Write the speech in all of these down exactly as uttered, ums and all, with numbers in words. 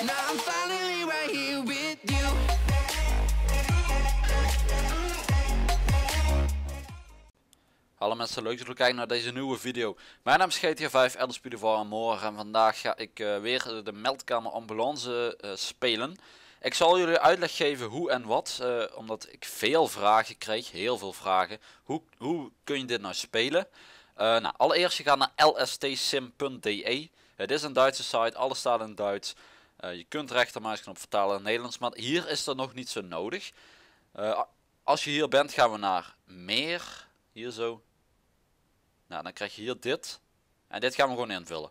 Now I'm finally right here with you. Hallo mensen, leuk dat jullie kijken naar deze nieuwe video. Mijn naam is G T A vijf, Elder Speed voor morgen en vandaag ga ik uh, weer de meldkamer ambulance uh, spelen. Ik zal jullie uitleg geven hoe en wat, uh, omdat ik veel vragen kreeg, heel veel vragen. Hoe, hoe kun je dit nou spelen? Uh, nou, allereerst je gaat naar l s t sim punt d e. Het is een Duitse site, alles staat in Duits. Uh, je kunt rechtermuisknop vertalen in het Nederlands, maar hier is dat nog niet zo nodig. Uh, als je hier bent gaan we naar meer, hier zo. Nou, dan krijg je hier dit. En dit gaan we gewoon invullen.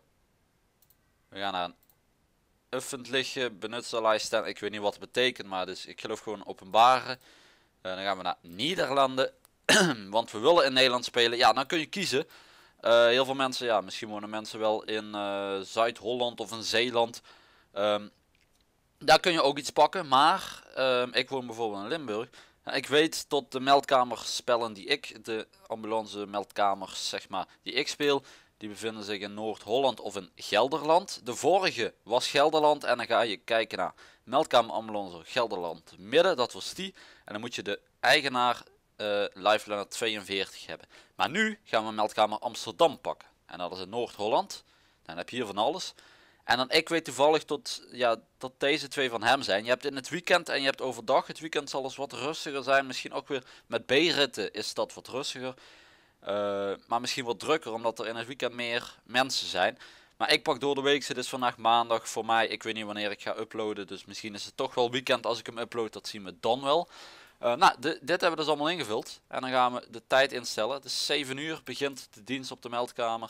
We gaan naar een öffentliche benutzerlijst. Ik weet niet wat het betekent, maar dus ik geloof gewoon openbare. Uh, dan gaan we naar Nederlanden. Want we willen in Nederland spelen. Ja, dan kun je kiezen. Uh, heel veel mensen, ja, misschien wonen mensen wel in uh, Zuid-Holland of in Zeeland. Um, daar kun je ook iets pakken. Maar um, ik woon bijvoorbeeld in Limburg. Ik weet tot de meldkamerspellen die ik, de ambulance meldkamers zeg maar, die ik speel, die bevinden zich in Noord-Holland of in Gelderland. De vorige was Gelderland en dan ga je kijken naar meldkamer ambulance Gelderland midden, dat was die. En dan moet je de eigenaar uh, Lifeliner tweeënveertig hebben. Maar nu gaan we meldkamer Amsterdam pakken. En dat is in Noord-Holland. Dan heb je hier van alles. En dan ik weet toevallig tot, ja, dat deze twee van hem zijn. Je hebt in het weekend en je hebt overdag. Het weekend zal eens wat rustiger zijn. Misschien ook weer met B-ritten is dat wat rustiger. Uh, maar misschien wat drukker omdat er in het weekend meer mensen zijn. Maar ik pak door de week. Het is vandaag maandag voor mij. Ik weet niet wanneer ik ga uploaden. Dus misschien is het toch wel weekend als ik hem upload. Dat zien we dan wel. Uh, nou, de, dit hebben we dus allemaal ingevuld. En dan gaan we de tijd instellen. Het is zeven uur. Begint de dienst op de meldkamer.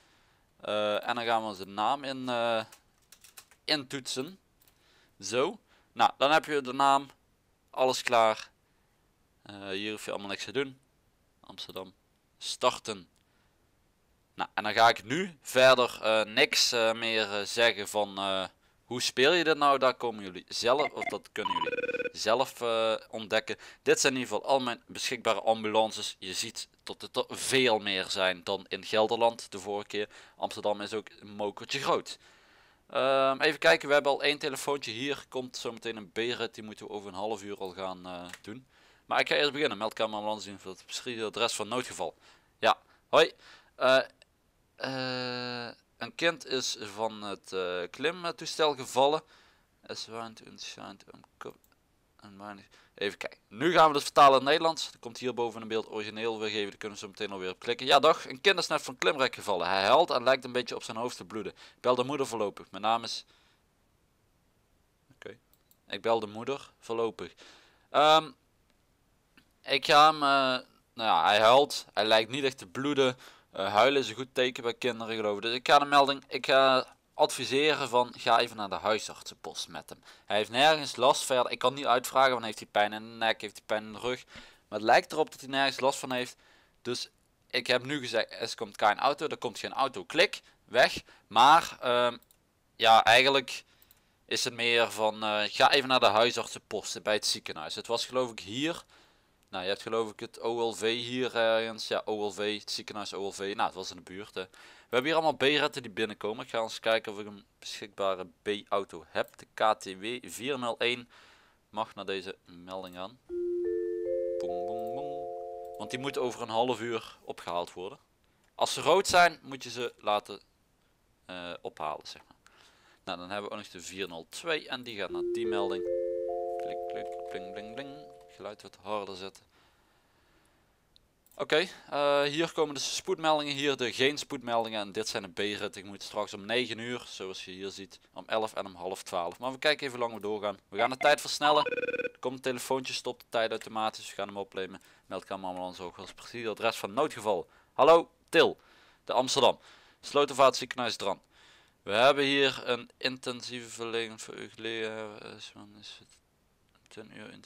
Uh, en dan gaan we onze naam in, uh, intoetsen. Zo. Nou, dan heb je de naam. Alles klaar. Uh, hier hoef je allemaal niks te doen. Amsterdam. Starten. Nou, en dan ga ik nu verder uh, niks uh, meer uh, zeggen van uh, hoe speel je dit nou. Daar komen jullie zelf, of dat kunnen jullie zelf uh, ontdekken. Dit zijn in ieder geval al mijn beschikbare ambulances. Je ziet dat het er veel meer zijn dan in Gelderland de vorige keer. Amsterdam is ook een mokertje groot. Um, even kijken, we hebben al één telefoontje. Hier komt zometeen een B-rit, die moeten we over een half uur al gaan uh, doen. Maar ik ga eerst beginnen. Meldkamer ambulance zien voor het beschreven adres van noodgeval. Ja, hoi. Uh, uh, een kind is van het uh, klimtoestel gevallen. Even kijken. Nu gaan we het vertalen in het Nederlands. Er komt hier boven een beeld origineel weergeven. Daar kunnen we zo meteen alweer op klikken. Ja, dag. Een kind is net van het klimrek gevallen. Hij huilt en lijkt een beetje op zijn hoofd te bloeden. Ik bel de moeder voorlopig. Mijn naam is... Oké. Okay. Ik bel de moeder voorlopig. Um, ik ga hem... Uh, nou ja, hij huilt. Hij lijkt niet echt te bloeden. Uh, huilen is een goed teken bij kinderen, geloof ik. Dus ik ga de melding... Ik ga... adviseren van ga even naar de huisartsenpost met hem. Hij heeft nergens last verder. Ik kan niet uitvragen, want heeft hij pijn in de nek, heeft hij pijn in de rug. Maar het lijkt erop dat hij nergens last van heeft. Dus ik heb nu gezegd, er komt geen auto, er komt geen auto, klik, weg. Maar uh, ja, eigenlijk is het meer van uh, ga even naar de huisartsenpost bij het ziekenhuis. Het was geloof ik hier. Nou, je hebt geloof ik het O L V hier ergens. Ja, O L V, het ziekenhuis O L V. Nou, het was in de buurt. Hè. We hebben hier allemaal B-retten die binnenkomen. Ik ga eens kijken of ik een beschikbare B-auto heb. De K T W vierhonderdéén mag naar deze melding aan. Boom, boom, boom. Want die moeten over een half uur opgehaald worden. Als ze rood zijn, moet je ze laten uh, ophalen, zeg maar. Nou, dan hebben we ook nog de vierhonderdtwee en die gaat naar die melding. Klik, klik, bling, bling, bling. Geluid wat harder zetten. Oké, okay, uh, hier komen dus de spoedmeldingen, hier de geen spoedmeldingen en dit zijn de B-ritten. Ik moet straks om negen uur, zoals je hier ziet, om elf en om half twaalf. Maar we kijken even hoe lang we doorgaan. We gaan de tijd versnellen. Er komt een telefoontje, stopt de tijd automatisch. We gaan hem opnemen. Meldkamer ambulance ook als precies het adres van noodgeval. Hallo, Til, de Amsterdam. Slotervaart ziekenhuis Dran. We hebben hier een intensieve verlening voor u gelegen. Is het ten uur in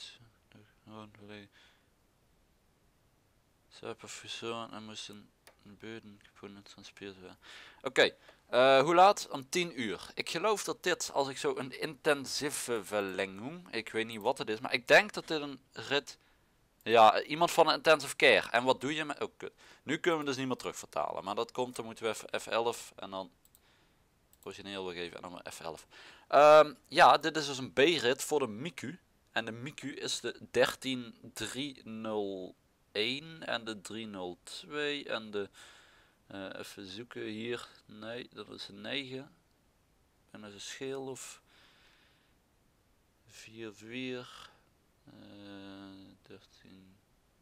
persoon en moesten beuden gevonden transpireerd werden. Oké, okay. uh, hoe laat? Om tien uur. Ik geloof dat dit, als ik zo een intensieve verlenging, ik weet niet wat het is, maar ik denk dat dit een rit, ja, iemand van een intensive care. En wat doe je met, oh, kut. Nu kunnen we dus niet meer terug vertalen, maar dat komt, dan moeten we even F elf en dan origineel wil geven en dan maar F elf. Um, ja, dit is dus een B-rit voor de Miku. En de Miku is de dertien driehonderdéén en de driehonderdtwee en de... Uh, even zoeken hier. Nee, dat is een negen. En dat is een scheel of... vier vier. Uh, dertien.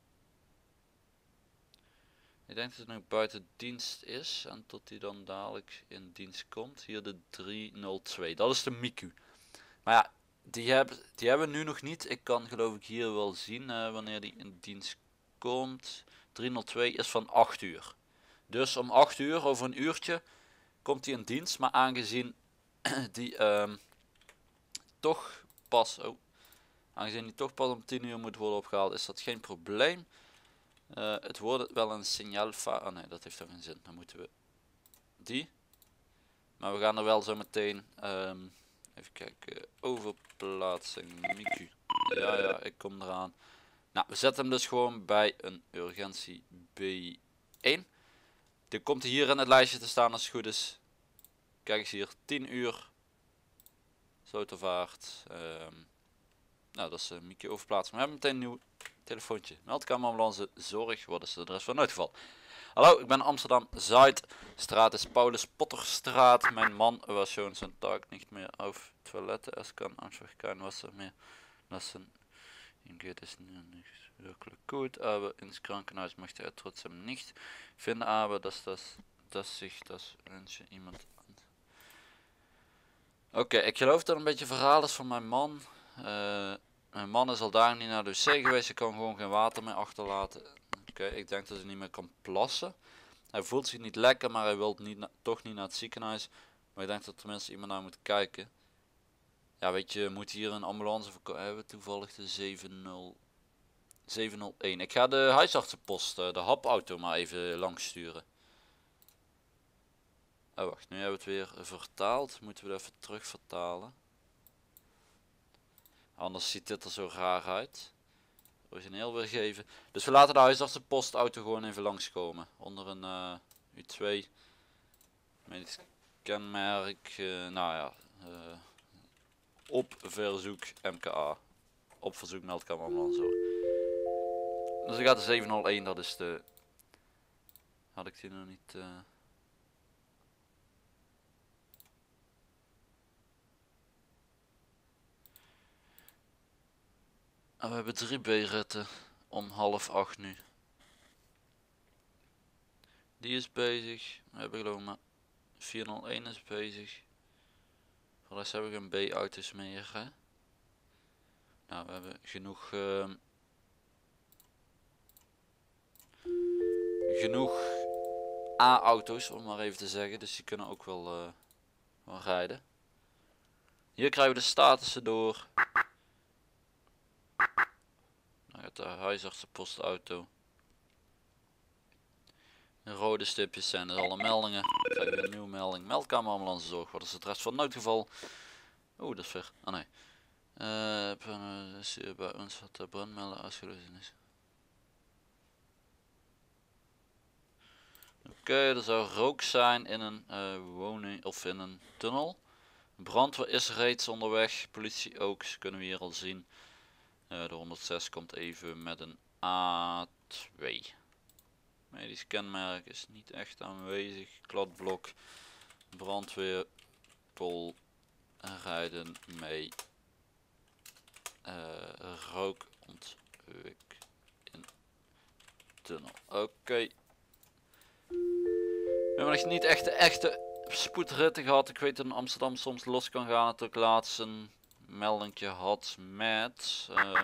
Ik denk dat het nog buiten dienst is en tot hij dan dadelijk in dienst komt. Hier de driehonderdtwee, dat is de Miku. Maar ja, die hebben, die hebben we nu nog niet. Ik kan geloof ik hier wel zien uh, wanneer die in dienst komt. driehonderdtwee is van acht uur. Dus om acht uur, over een uurtje, komt hij in dienst. Maar aangezien die uh, toch pas... Oh, aangezien die toch pas om tien uur moet worden opgehaald, is dat geen probleem. Uh, het wordt wel een signaal. Oh nee, dat heeft toch geen zin. Dan moeten we die. Maar we gaan er wel zo meteen. Um, even kijken. Overplaatsing. Miku. Ja, ja, ik kom eraan. Nou, we zetten hem dus gewoon bij een urgentie B één. Die komt hier in het lijstje te staan als het goed is. Kijk eens hier. tien uur. Slotervaart. Um, nou, dat is uh, Miku overplaatsing. We hebben meteen een nieuw telefoontje. Meldkamer ambulance zorg. Wat is de adres van noodgeval? Hallo, ik ben Amsterdam Zuid. Straat is Paulus Potterstraat. Mijn man was schon zijn taak niet meer auf toiletten. Es kan einfach kein Wasser meer lassen. Ihm geht es nicht wirklich gut, aber ins Krankenhaus möchte er trotzdem nicht. Finde aber, dass das, dass sich das wünsche iemand. Oké, okay, ik geloof dat een beetje verhaal is van mijn man. Uh, mijn man is al daar niet naar de wc geweest. Hij kan gewoon geen water meer achterlaten. Oké, okay, ik denk dat hij niet meer kan plassen. Hij voelt zich niet lekker, maar hij wil niet toch niet naar het ziekenhuis. Maar ik denk dat tenminste iemand naar moet kijken. Ja, weet je, moet hier een ambulance voor hebben we toevallig de zevenhonderdéén. Ik ga de huisartsenpost, de hapauto maar even langs sturen. Oh wacht, nu hebben we het weer vertaald. Moeten we het even terug vertalen. Anders ziet dit er zo raar uit. Origineel weergeven. Dus we laten de huisartsenpostauto gewoon even langskomen. Onder een uh, U twee. Medisch kenmerk. Uh, nou ja. Uh, op verzoek M K A. Op verzoek meldkamer ambulance zorg. Dus ik ga de zevenhonderdéén. Dat is de... Had ik die nog niet... Uh... En we hebben drie B-ritten om half acht nu. Die is bezig. We hebben geloof ik maar vierhonderdéén is bezig. Voor de rest hebben we geen B-auto's meer. Hè? Nou, we hebben genoeg... Uh, genoeg A-auto's om maar even te zeggen. Dus die kunnen ook wel, uh, wel rijden. Hier krijgen we de statussen door. De huisartsenpostauto. De rode stipjes zijn dus alle meldingen. Dan krijgen we een nieuwe melding. Meldkamer ambulance zorg. Wat is het rest van het noodgeval? Oeh, dat is ver. Ah nee. Uh, is bij ons wat de brandmelder uitgelozen is. Oké, okay, er zou rook zijn in een uh, woning of in een tunnel. Brandweer is reeds onderweg. Politie ook. Dat kunnen we hier al zien. Uh, de honderdzes komt even met een A twee. Medisch kenmerk is niet echt aanwezig. Kladblok. Brandweer. Pol. Rijden mee. Uh, rook ontwik in tunnel. Oké. Okay. We hebben nog niet echt de echte spoedritten gehad. Ik weet dat in Amsterdam soms los kan gaan. Dat ik laatst een meldingje had met uh,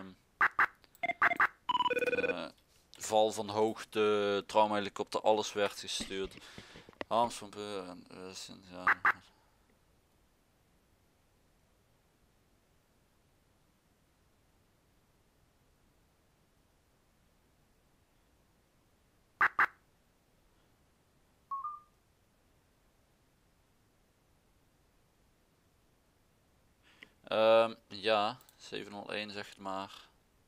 uh, val van hoogte, traumahelikopter, alles werd gestuurd. Hans van Beuren, uh, ja. Um, ja, zevenhonderdéén zegt maar.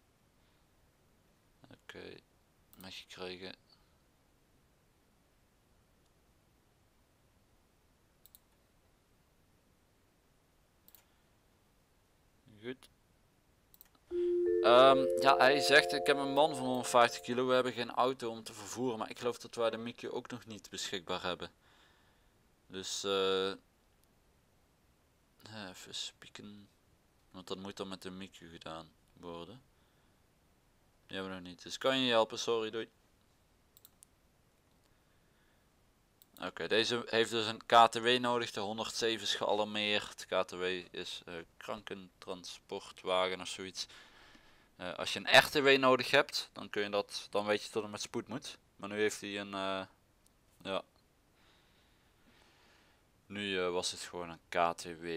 Oké, okay. Meegekregen. goed. Um, ja, hij zegt, ik heb een man van honderdvijftig kilo, we hebben geen auto om te vervoeren, maar ik geloof dat wij de Miku ook nog niet beschikbaar hebben. Dus, uh, even spieken, want dat moet dan met de Miku gedaan worden. Die hebben we nog niet, dus kan je je helpen, sorry, doei. Oké, okay, deze heeft dus een K T W nodig, de honderdzeven is gealarmeerd. K T W is uh, krankentransportwagen of zoiets. Uh, als je een R T W nodig hebt, dan kun je dat, dan weet je dat het met spoed moet. Maar nu heeft hij een, uh, ja. Nu uh, was het gewoon een K T W.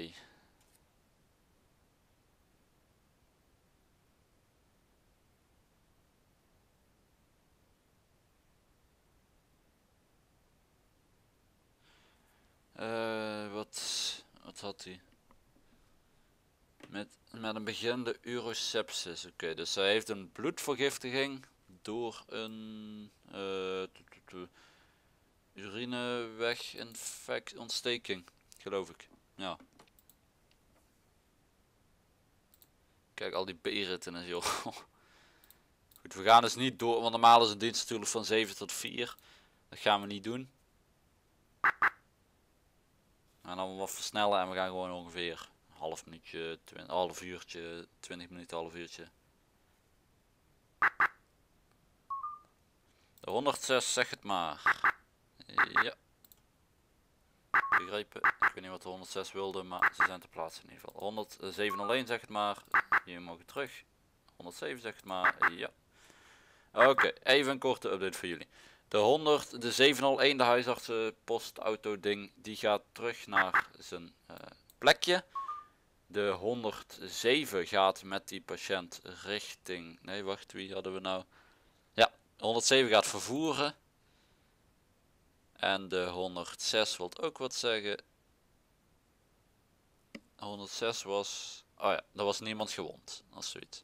Uh, wat, wat had hij? Met, met een beginnende urosepsis. Oké, okay, dus hij heeft een bloedvergiftiging door een uh, urinewegontsteking, geloof ik. Ja. Kijk, al die B-ritten en zo. Goed, we gaan dus niet door, want normaal is een dienst natuurlijk van zeven tot vier. Dat gaan we niet doen. En dan wat versnellen en we gaan gewoon ongeveer een half minuutje, een half uurtje, twintig minuten, half uurtje. De honderdzes, zeg het maar. Ja. Begrepen. Ik weet niet wat de honderdzes wilde, maar ze zijn te plaatsen in ieder geval. honderdzevenhonderdéén, zeg het maar. Hier mogen terug. honderdzeven, zeg het maar. Ja. Oké, okay, even een korte update voor jullie. De honderd, de zevenhonderdéén, de huisartsenpostauto ding, die gaat terug naar zijn uh, plekje. De honderdzeven gaat met die patiënt richting, nee wacht, wie hadden we nou? Ja, honderdzeven gaat vervoeren. En de honderdzes wil ook wat zeggen. honderdzes was, oh ja, er was niemand gewond, als zoiets.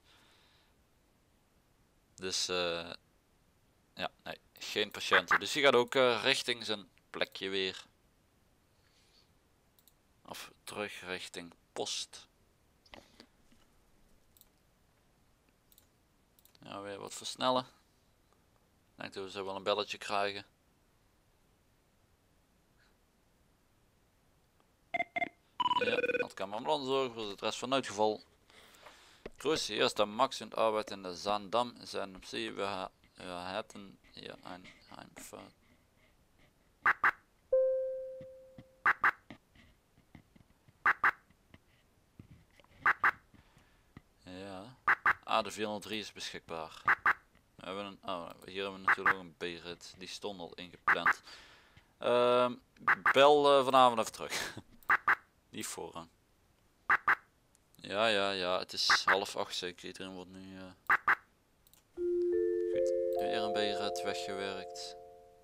Dus, uh, ja, nee, geen patiënten. Dus die gaat ook uh, richting zijn plekje weer. Of terug richting post. Ja, weer wat versnellen. Ik denk dat we zo wel een belletje krijgen. Ja, dat kan mijn ambulance zorgen voor het rest van het geval. Grüß, hier ist der Max und arbeitet in der Zaandam. Zijn op zee, we, we hadden hier een Heimfahrt. Ja, ah, de vierhonderddrie is beschikbaar. We hebben een, oh, hier hebben we natuurlijk een B-rit, die stond al ingepland. Uh, bel uh, vanavond even terug. Die voorrang. Ja, ja, ja, het is half acht zeker. Iedereen wordt nu. Uh... Goed, weer een B-rit weggewerkt.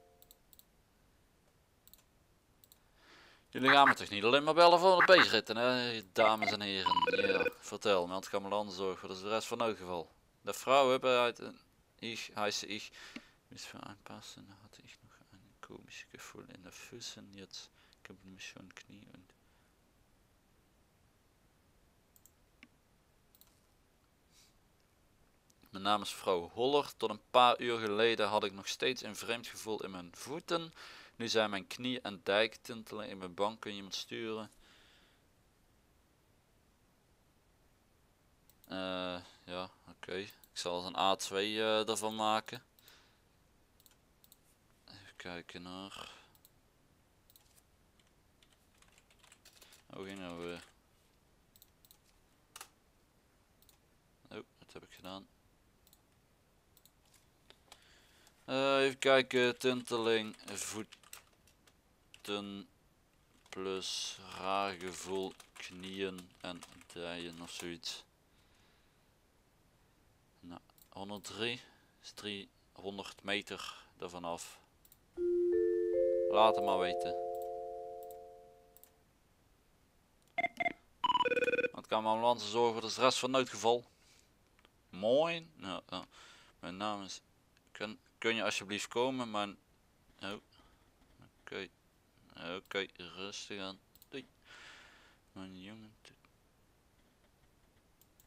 Jullie gaan me toch niet alleen maar bellen voor de B-ritten, hè, dames en heren. Ja, vertel, Meldkamerlandenzorg, wat is de rest van het geval? De vrouw hebben uit een. Ich heiße ich. Bis für anpassen hatte ich noch ein komisches Gefühl in der Füßen. Jetzt gibt mich schon Knie und. Mijn naam is vrouw Holler. Tot een paar uur geleden had ik nog steeds een vreemd gevoel in mijn voeten. Nu zijn mijn knie en dijk tintelen in mijn bank. Kun je iemand sturen? Uh, ja, oké. Okay. Ik zal een A twee uh, ervan maken. Even kijken naar. Oh, ging nou weer. Oh, wat heb ik gedaan? Uh, even kijken, tinteling, voeten plus raar gevoel, knieën en dijen of zoiets. Nou, honderddrie is driehonderd meter ervan af. Laat het maar weten. Want kan mijn ambulance zorgen voor de rest van noodgeval. Mooi. Nou, nou, mijn naam is. Kun, kun je alsjeblieft komen, mijn. Oh. Oké. Okay. Oké, okay, rustig aan. Doei. Mijn jongen.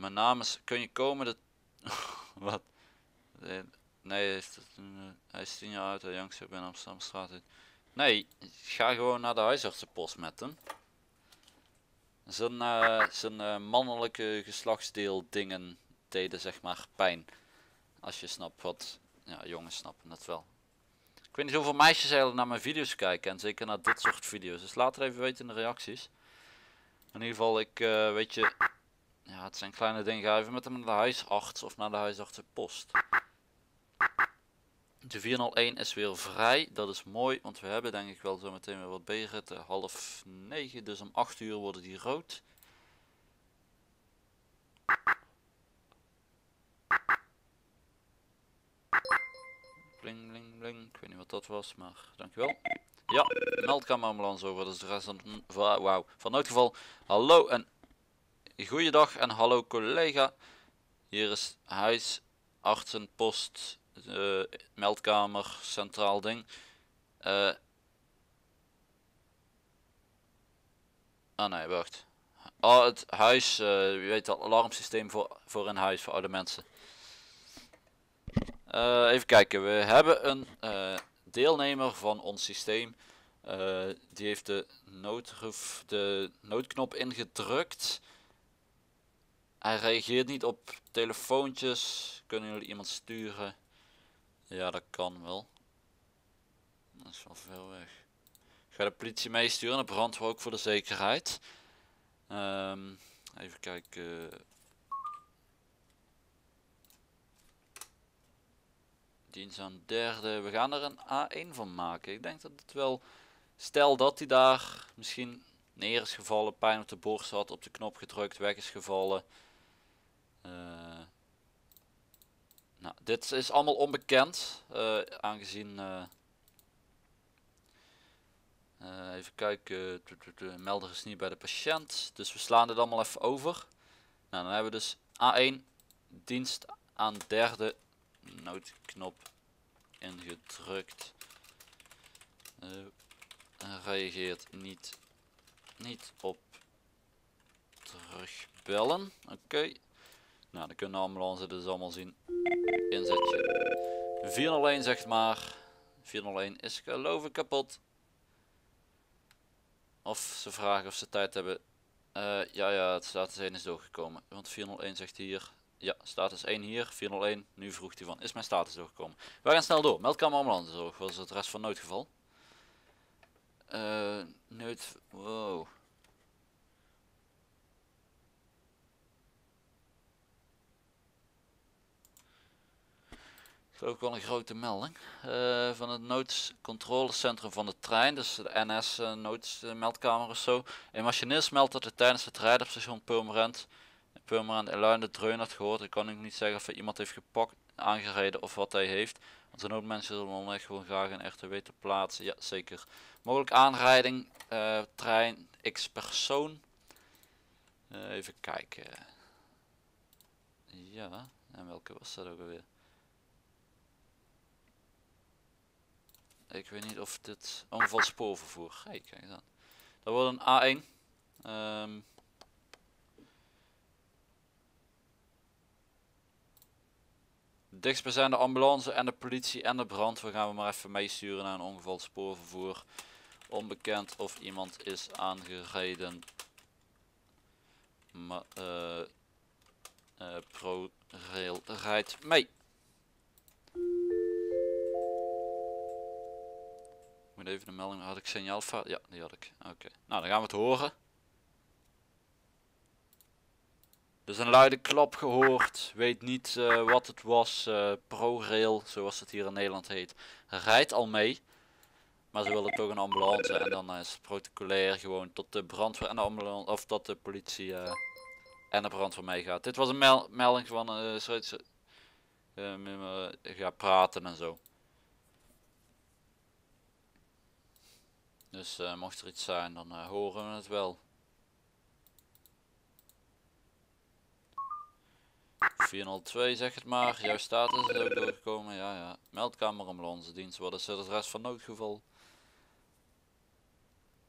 Mijn naam is, kun je komen? De wat? Nee, hij is, hij is tien jaar oud, hij jongste in Amsterdamstraat. Nee, ga gewoon naar de huisartsenpost met hem. Zijn, uh, zijn uh, mannelijke geslachtsdeel dingen deden zeg maar pijn. Als je snapt wat, ja, jongens snappen het wel. Ik weet niet hoeveel meisjes eigenlijk naar mijn video's kijken en zeker naar dit soort video's. Dus laat het even weten in de reacties. In ieder geval, ik uh, weet je, ja, het zijn kleine dingen. Ga even met hem naar de huisarts of naar de huisartsenpost. De vierhonderdéén is weer vrij, dat is mooi, want we hebben denk ik wel zo meteen weer wat B-ritten. Half negen, dus om acht uur worden die rood. Bling bling bling, ik weet niet wat dat was, maar dankjewel. Ja, meldkamerambulance over, dat is de rest van, wauw, van noodgeval. Hallo en goeiedag en hallo collega. Hier is huisartsenpost, uh, meldkamer, centraal ding. Uh, ah nee, wacht. Oh, het huis, uh, je weet dat alarmsysteem voor, voor in huis, voor oude mensen. Uh, even kijken, we hebben een uh, deelnemer van ons systeem. Uh, die heeft de, noodruf, de noodknop ingedrukt. Hij reageert niet op telefoontjes. Kunnen jullie iemand sturen? Ja, dat kan wel. Dat is wel ver weg. Ik ga de politie meesturen, de brandweer ook voor de zekerheid. Um, even kijken. Dienst aan derde. We gaan er een A één van maken. Ik denk dat het wel... Stel dat hij daar misschien neer is gevallen, pijn op de borst had, op de knop gedrukt, weg is gevallen. Uh, nou, dit is allemaal onbekend. Uh, aangezien... Uh, uh, even kijken. De melder is niet bij de patiënt. Dus we slaan dit allemaal even over. Nou, dan hebben we dus A één. Dienst aan derde. Noodknop ingedrukt. Uh, reageert niet, niet op terugbellen. Oké. Okay. Nou, dan kunnen de ambulance dus allemaal zien. Inzetje. vierhonderdéén zegt maar. vierhonderdéén is geloof ik kapot. Of ze vragen of ze tijd hebben. Uh, ja, ja, het status één is doorgekomen. Want vierhonderdéén zegt hier. Ja, status één hier. vierhonderdéén. Nu vroeg hij van. Is mijn status doorgekomen? We gaan snel door. Meldkamer ambulancezorg. Was het rest van noodgeval? Uh, nood. Wow. Dat is ook wel een grote melding. Uh, van het noodcontrolecentrum van de trein. Dus de N S uh, noodmeldkamer of zo. Een machinist meldt dat hij tijdens het rijden op station Purmerend. Purmerend en luide dreun had gehoord. Ik kan ook niet zeggen of hij iemand heeft gepakt, aangereden of wat hij heeft. Want de noodmensen zullen onderweg gewoon graag een R T W ter plaatse. Ja, zeker. Mogelijk aanrijding. Uh, trein X persoon. Uh, even kijken. Ja, en welke was dat ook alweer? Ik weet niet of dit ongeval spoorvervoer. Hey, kijk dan. Dat wordt een A één. Um, dichtstbijzijnde ambulance en de politie en de brandweer gaan we maar even meesturen naar een ongeval spoorvervoer. Onbekend of iemand is aangereden. Maar uh, uh, ProRail rijdt mee. Ik moet even de melding, had ik signaalfout? Ja, die had ik. Oké, okay. Nou dan gaan we het horen. Dus een luide klap gehoord, weet niet uh, wat het was. Uh, ProRail, zoals het hier in Nederland heet, rijdt al mee. Maar ze willen toch een ambulance en dan is het protocolair gewoon tot de brandweer en de ambulance, of dat de politie uh, en de brandweer meegaat. Dit was een mel melding van uh, zoiets, uh, uh, ja, praten en zo. Dus uh, mocht er iets zijn, dan uh, horen we het wel. vierhonderdtwee zeg het maar, jouw status is ook doorgekomen, ja ja. Meldkamer ambulance dienst, wat is het rest van noodgeval?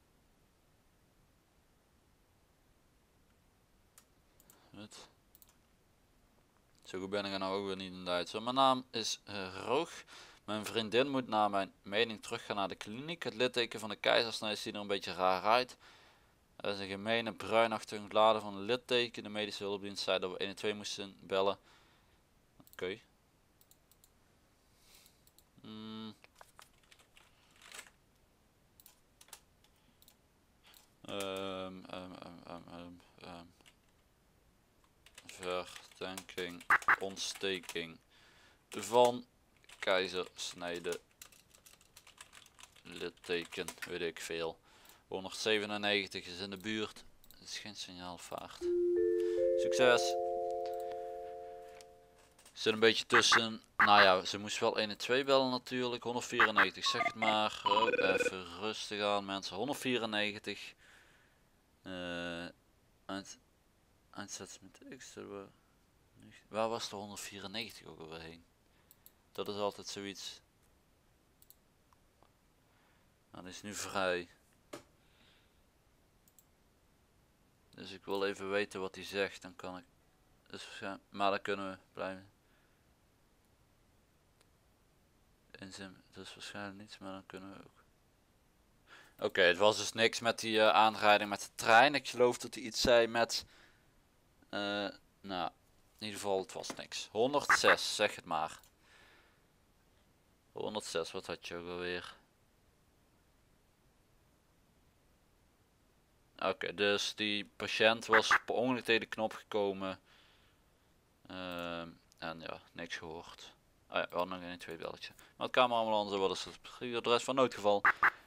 Het. Zo goed ben ik er nou ook weer niet in Duits. Mijn naam is uh, Roog. Mijn vriendin moet naar mijn mening teruggaan naar de kliniek. Het litteken van de keizersnede ziet er een beetje raar uit. Er is een gemene bruinachtige bladen van een litteken. De medische hulpdienst zei dat we een en twee moesten bellen. Oké. Okay. Hmm. Um, um, um, um, um, um. Verdenking, ontsteking van keizersnede, litteken, weet ik veel. honderdzevenennegentig is in de buurt, het is geen signaalvaart. Succes! Zit een beetje tussen, nou ja, ze moest wel een en twee bellen natuurlijk, honderdvierennegentig zeg het maar. Oh, even rustig aan mensen, honderdvierennegentig. Uh, Einzet met X, waar was de honderdvierennegentig ook alweer heen? Dat is altijd zoiets. Nou, die is nu vrij. Dus ik wil even weten wat hij zegt, dan kan ik. Dus, maar dan kunnen we blijven. Inzim, dat is waarschijnlijk niets, maar dan kunnen we ook. Oké, okay, het was dus niks met die uh, aanrijding met de trein. Ik geloof dat hij iets zei met. Uh, nou, in ieder geval, het was niks. honderdzes, zeg het maar. honderdzes, wat had je ook alweer? Oké, okay, dus die patiënt was per ongeluk tegen de knop gekomen. Uh, en ja, niks gehoord. Oh ja, we hadden nog een twee belletje. Maar het kamerambulance, wat is het adres van noodgeval?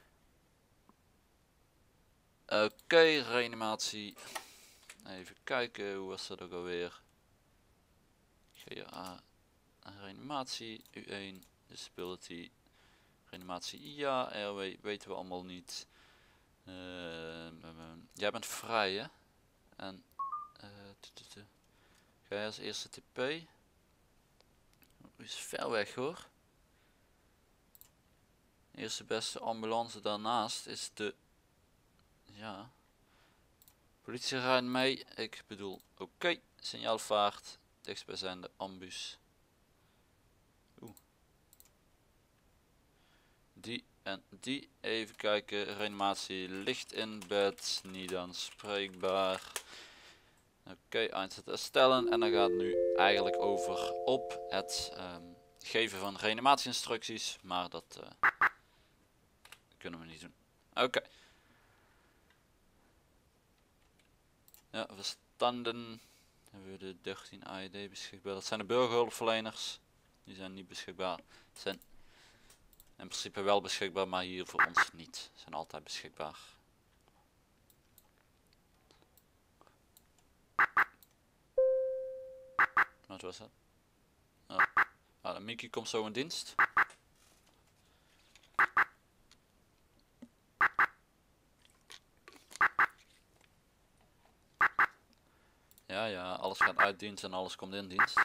Oké, okay, reanimatie. Even kijken, hoe was dat ook alweer? G A, reanimatie, U één, disability, reanimatie, ja, R W, weten we allemaal niet. Uh, uh, jij bent vrij, hè? En, uh, ga je als eerste T P? Is ver weg, hoor. Eerste beste ambulance daarnaast is de, ja... Politie rijdt mee, ik bedoel, oké, okay. Signaalvaart, dichtstbijzijnde ambus. Oeh. Die en die, even kijken, reanimatie ligt in bed, niet aanspreekbaar. Oké, okay, eindzet herstellen en dan gaat het nu eigenlijk over op het um, geven van reanimatieinstructies, maar dat uh, kunnen we niet doen. Oké. Okay. Ja, verstanden. Hebben we de dertien A E D beschikbaar. Dat zijn de burgerhulpverleners. Die zijn niet beschikbaar. Zijn in principe wel beschikbaar, maar hier voor ons niet. Zijn altijd beschikbaar. Wat was dat? Oh. Ah, Mickey komt zo in dienst. Ja, ja, alles gaat uit dienst en alles komt in dienst.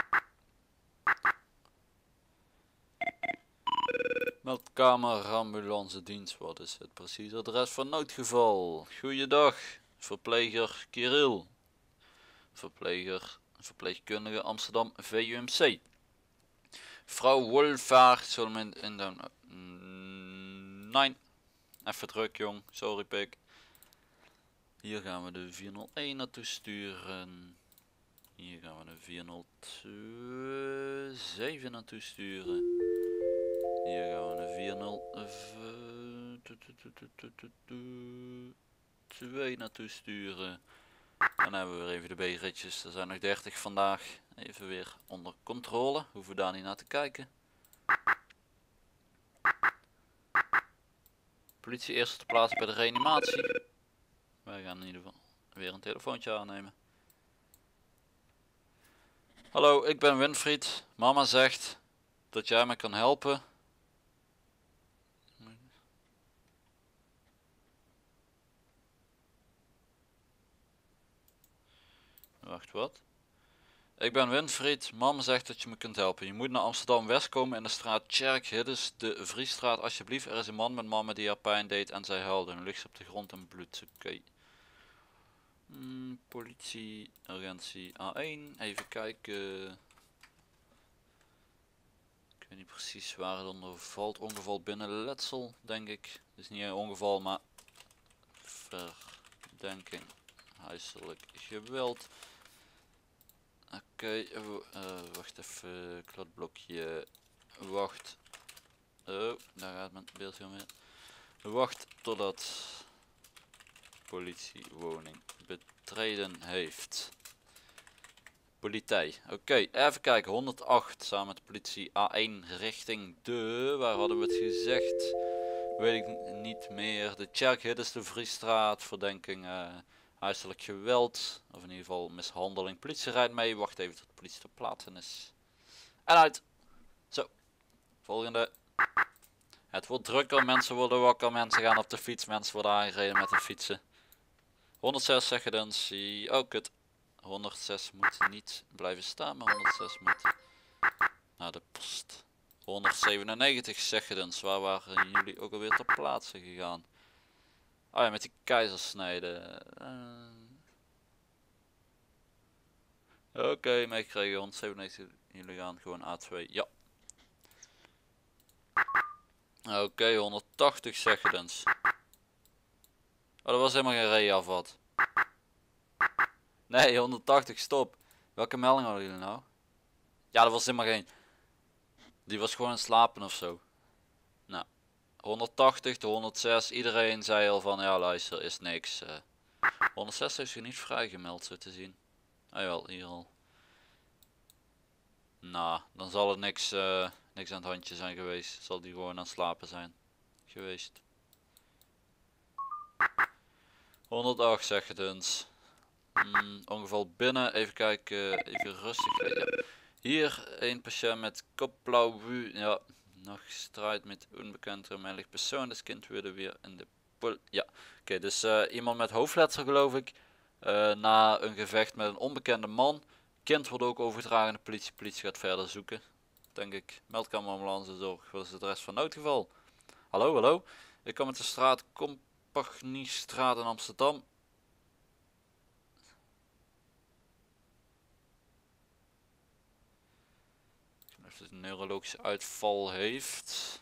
Meldkamer, ambulance dienst, wat is het precies adres van noodgeval? Goeiedag, verpleger Kirill. Verpleger, verpleegkundige Amsterdam V U M C. Vrouw Wolvaart, zullen we in, in de... Nee, even druk jong, sorry pik. Hier gaan we de vierhonderdéén naartoe sturen. Hier gaan we de vierhonderdzeven naartoe sturen. Hier gaan we de vierhonderdtwee naartoe sturen. En dan hebben we weer even de B-ritjes. Er zijn nog dertig vandaag. Even weer onder controle. Hoeven we daar niet naar te kijken. Politie eerst te plaatsen bij de reanimatie. Wij gaan in ieder geval weer een telefoontje aannemen. Hallo, ik ben Winfried. Mama zegt dat jij me kan helpen. Wacht, wat? Ik ben Winfried. Mama zegt dat je me kunt helpen. Je moet naar Amsterdam West komen in de straat Tjerk Hiddes de Vriesstraat. Alsjeblieft, er is een man met mama die haar pijn deed en zij huilde. Nu ligt ze op de grond en bloed. Oké. Okay. Hmm, politie, agentie A één. Even kijken. Ik weet niet precies waar het onder valt. Ongeval binnen letsel, denk ik. Dus niet een ongeval, maar verdenking huiselijk geweld. Oké, okay, uh, wacht even, kladblokje. Wacht. Oh, daar gaat mijn beeld weer mee. Wacht totdat politiewoning betreden heeft. Politie. Oké, okay, even kijken. honderdacht samen met de politie A één richting de... Waar hadden we het gezegd? Weet ik niet meer. De Tjerkhiddes de Vriestraat. Verdenking uh, huiselijk geweld. Of in ieder geval mishandeling. Politie rijdt mee. Wacht even tot de politie ter plaatse is. En uit. Zo. Volgende. Het wordt drukker. Mensen worden wakker. Mensen gaan op de fiets. Mensen worden aangereden met de fietsen. honderdzes zeggen dan. Zie. Oh kut. honderdzes moet niet blijven staan. Maar honderdzes moet naar de post. honderdzevenennegentig zeggen dan. Waar waren jullie ook alweer ter plaatse gegaan? Oh ja, met die keizersnijden. Uh... Oké, okay, meegekregen. honderdzevenennegentig. Jullie gaan gewoon A twee. Ja. Oké, okay, honderdtachtig zeggen dan. Oh, dat was helemaal geen rij of wat? Nee, honderdtachtig, stop. Welke melding hadden jullie nou? Ja, dat was helemaal geen... Die was gewoon aan het slapen of zo. Nou, honderdtachtig, de honderdzes. Iedereen zei al van, ja luister, is niks. Uh, honderdzes heeft zich niet vrijgemeld, zo te zien. Ah jawel, hier al. Nou, dan zal het niks, uh, niks aan het handje zijn geweest. Zal die gewoon aan het slapen zijn geweest. honderdacht zeg het eens. Hmm, ongeval binnen, even kijken, even rustig. Ja. Hier een patiënt met kopblauw, ja, nog strijd met onbekend onmiddellijk persoon. Dus kind wilde weer in de pol. Ja, oké, okay, dus uh, iemand met hoofdletsel geloof ik. Uh, na een gevecht met een onbekende man. Kind wordt ook overgedragen aan de politie. Politie gaat verder zoeken. Denk ik. Meldkamer ambulance zorg. Wat is het rest van noodgeval? Hallo, hallo. Ik kom uit de straat Compagniestraat in Amsterdam. Of het een neurologische uitval heeft.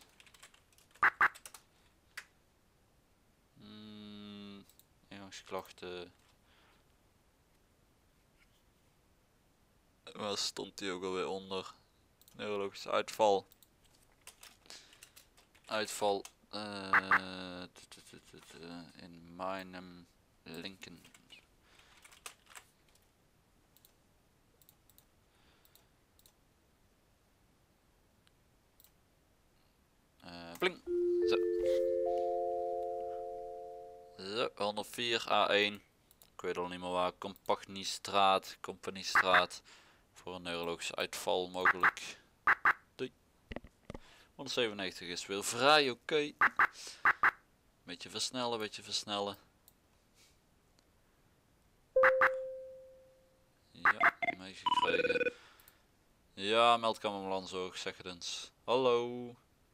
Hmm, ingangsklachten. Waar stond die ook alweer onder? Neurologische uitval. Uitval uh, in mijn linken. Uh, pling. Zo. Zo, honderdvier A één. Ik weet al niet meer waar. Compagniestraat. Compagniestraat. Voor een neurologische uitval mogelijk. Doei. honderdzevenennegentig is weer vrij, oké. Okay. Beetje versnellen, beetje versnellen. Ja, meegekregen. Ja, meldkamer ambulance, zeg het eens. Hallo.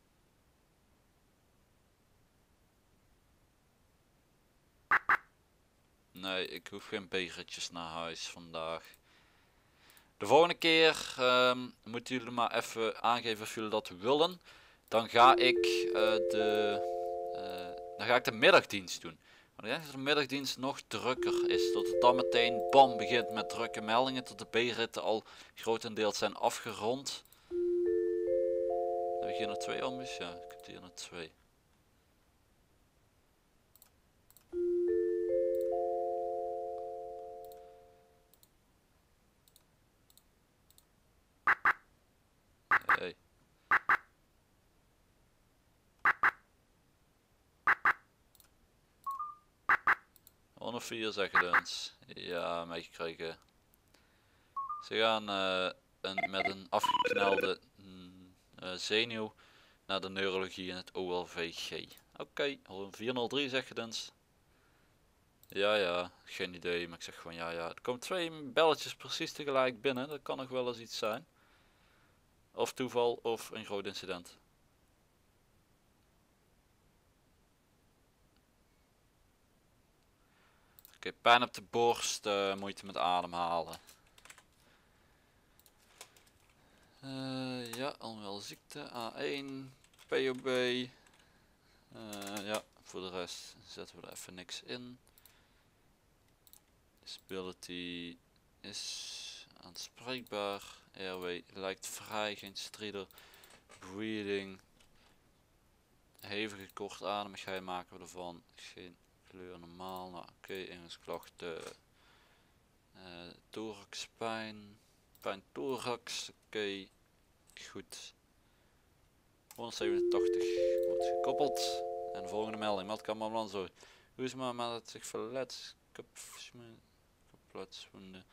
Nee, ik hoef geen begertjes naar huis vandaag. De volgende keer um, moeten jullie maar even aangeven of jullie dat willen. Dan ga ik uh, de uh, dan ga ik de middagdienst doen. Maar ik denk dat de middagdienst nog drukker is. Dat het dan meteen bam begint met drukke meldingen. Tot de B-ritten al grotendeels zijn afgerond. Heb ik hier nog twee ambus? Ja, ik heb hier nog twee. Hey. honderdvier zeggen eens. Ja, meegekregen. Ze gaan uh, een, met een afgeknelde mm, uh, zenuw naar de neurologie in het O L V G. Oké, okay. vierhonderddrie zeggen eens. Ja, ja, geen idee, maar ik zeg gewoon ja, ja. Er komen twee belletjes precies tegelijk binnen, dat kan nog wel eens iets zijn. Of toeval, of een groot incident. Oké, pijn op de borst, uh, moeite met ademhalen. Uh, ja, onwel ziekte, A één, P O B. Uh, ja, voor de rest zetten we er even niks in. Disability is aanspreekbaar. Airway lijkt vrij, geen stridor. Breathing. Hevige kortademigheid maken we ervan. Geen kleur normaal. Nou, oké, okay. Ingangsklachten. Uh, thorax pijn. Pijn thorax. Oké, okay. Goed. honderdzevenentachtig wordt gekoppeld. En de volgende melding. Meldkamer ambulance. Hoe is maar dat zich verletst? Kapotwonden.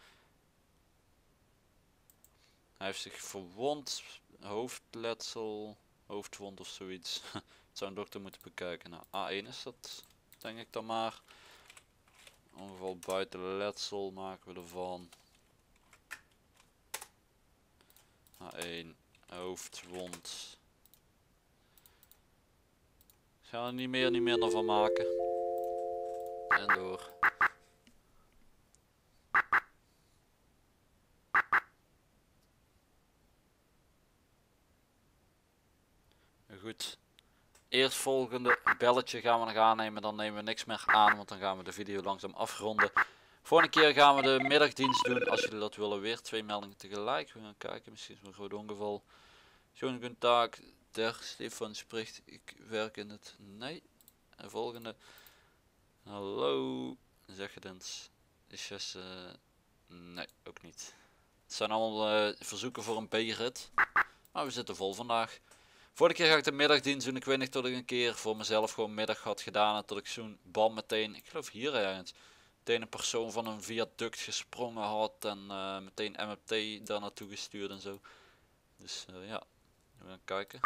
Hij heeft zich verwond. Hoofdletsel. Hoofdwond of zoiets. Het zou een dokter moeten bekijken. Nou, A één is dat, denk ik dan maar. Ongeval buiten letsel maken we ervan. A één, hoofdwond. Gaan er niet meer, niet minder van maken. En door. Goed. Eerstvolgende belletje gaan we nog aannemen, dan nemen we niks meer aan, want dan gaan we de video langzaam afronden. Volgende keer gaan we de middagdienst doen, als jullie dat willen, weer twee meldingen tegelijk. We gaan kijken, misschien is het een groot ongeval. Schoon taak, der Stefan spreekt, ik werk in het, nee. En volgende, hallo, zeg het eens, is yes, uh, nee, ook niet. Het zijn allemaal uh, verzoeken voor een B-rit, maar we zitten vol vandaag. Vorige keer ga ik de middagdienst doen. Ik weet niet dat ik een keer voor mezelf gewoon middag had gedaan. En dat ik zo'n bal meteen, ik geloof hier ergens, meteen een persoon van een viaduct gesprongen had. En uh, meteen M F T daar naartoe gestuurd en zo. Dus uh, ja, we gaan kijken.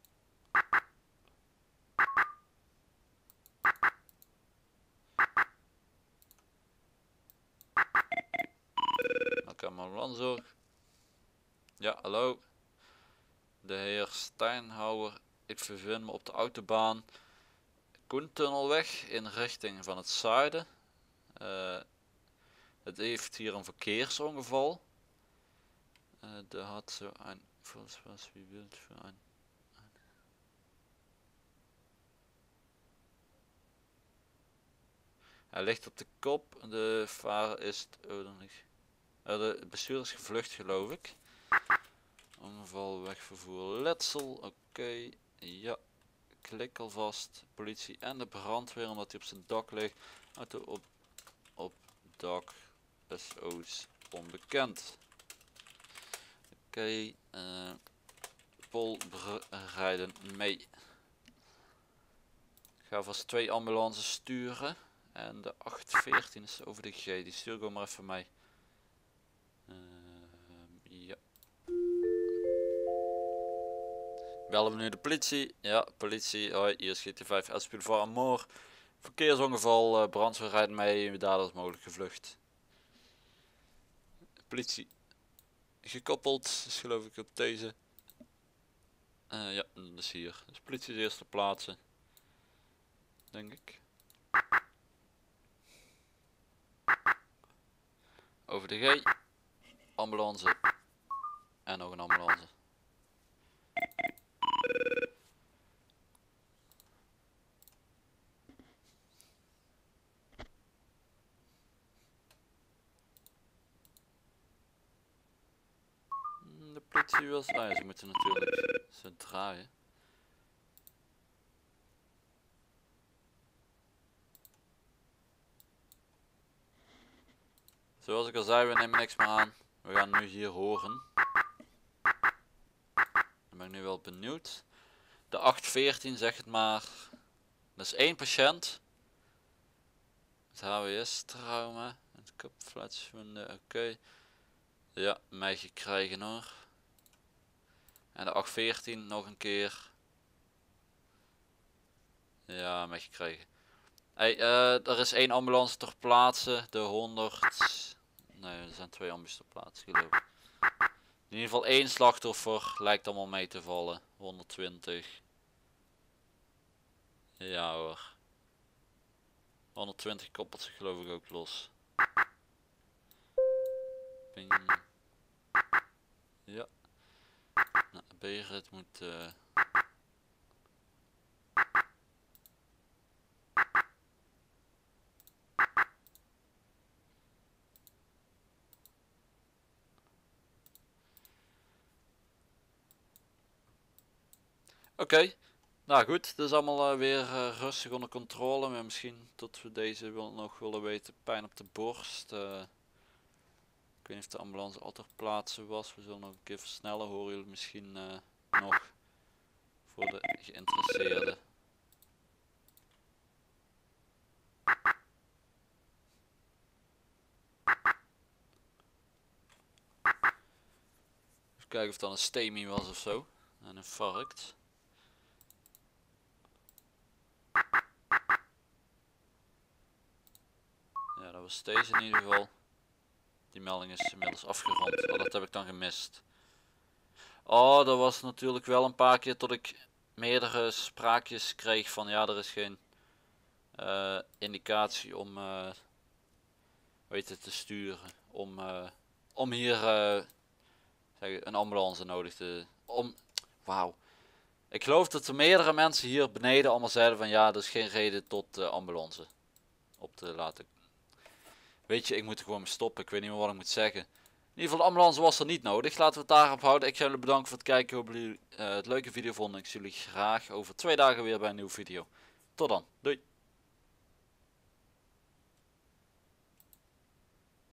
Dan kan maar Lanzorg. Ja, hallo. De heer Steinhauer, ik bevind me op de autobaan Koentunnelweg in richting van het zuiden. Uh, het heeft hier een verkeersongeval. Uh, de had zo een, volgens was wie wilt voor een, een. Hij ligt op de kop. De vader is, oh, dan niet. Uh, de bestuurder is gevlucht, geloof ik. Ongeval, wegvervoer, letsel, oké, okay. Ja, klik alvast, politie en de brandweer omdat hij op zijn dak ligt. Auto op, op dak, S O's onbekend. Oké, okay. uh, Pol rijden mee. Ik ga vast twee ambulances sturen en de acht veertien is over de G, die stuur ik ook maar even mee. Uh, ja. Bellen we nu de politie? Ja, politie. Hoi, hier is G T vijf S Boulevard Amour. Verkeersongeval, uh, brandweer rijdt mee, dader is mogelijk gevlucht. Politie gekoppeld, is geloof ik op deze. Uh, ja, dat is hier. Dus politie is eerste plaatsen. Denk ik. Over de G. Ambulance. En nog een ambulance. De politie was... Ah ja, ze moeten natuurlijk ze draaien. Zoals ik al zei, we nemen niks meer aan. We gaan nu hier horen. Dan ben ik nu wel benieuwd. De acht veertien, zeg het maar. Dat is één patiënt. Het H W S-trauma. Het kopfletswonden, oké. Okay. Ja, mij gekregen hoor. En de acht veertien nog een keer. Ja, mij gekregen. Hey, uh, er is één ambulance ter plaatse. De honderd. Nee, er zijn twee ambulances ter plaatse, geloof ik. In ieder geval één slachtoffer. Lijkt allemaal mee te vallen. honderdtwintig. Ja hoor. honderdtwintig koppelt zich geloof ik ook los. Ping. Ja. Nou, Berit moet... Uh... Oké, okay. Nou goed, het is allemaal uh, weer uh, rustig onder controle, maar misschien tot we deze wil, nog willen weten, pijn op de borst. Uh, ik weet niet of de ambulance al ter plaatse was, we zullen nog een keer versnellen, horen jullie misschien uh, nog voor de geïnteresseerden. Even kijken of dat een STEMI was of zo, een infarct. Ja, dat was deze in ieder geval. Die melding is inmiddels afgerond. Oh, dat heb ik dan gemist. Oh, dat was natuurlijk wel een paar keer tot ik meerdere spraakjes kreeg van ja, er is geen uh, indicatie om uh, weet het, te sturen. Om, uh, om hier uh, zeg, een ambulance nodig te... Om, wauw. Ik geloof dat er meerdere mensen hier beneden allemaal zeiden van ja, er is geen reden tot uh, ambulance op te laten. Weet je, ik moet er gewoon mee stoppen. Ik weet niet meer wat ik moet zeggen. In ieder geval, de ambulance was er niet nodig. Laten we het daarop houden. Ik ga jullie bedanken voor het kijken. Ik hoop dat jullie uh, het leuke video vonden. Ik zie jullie graag over twee dagen weer bij een nieuwe video. Tot dan. Doei.